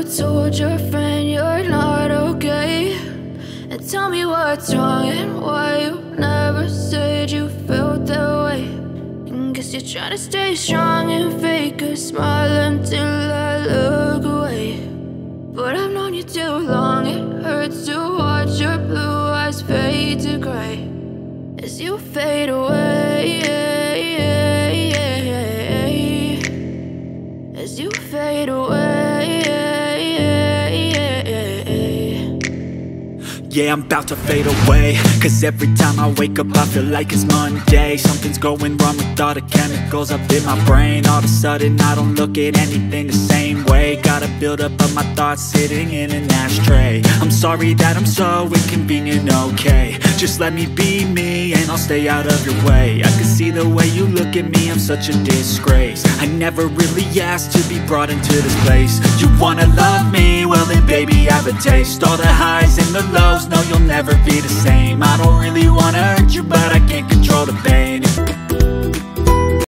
told your friend you're not okay? And tell me what's wrong and why you never said you felt that way. And guess you're trying to stay strong and fake a smile until I look away. But I've known you too long, it hurts to watch your blue eyes fade to gray as you fade away, as you fade away. Yeah, I'm about to fade away, cause every time I wake up I feel like it's Monday. Something's going wrong with all the chemicals up in my brain. All of a sudden I don't look at anything the same way. Gotta build up of my thoughts sitting in an ashtray. I'm sorry that I'm so inconvenient, okay? Just let me be me and I'll stay out of your way. I can see the way you look at me, I'm such a disgrace. I never really asked to be brought into this place. You wanna love me? Well then baby, have a taste. All the highs and the lows, no, you'll never be the same. I don't really wanna hurt you, but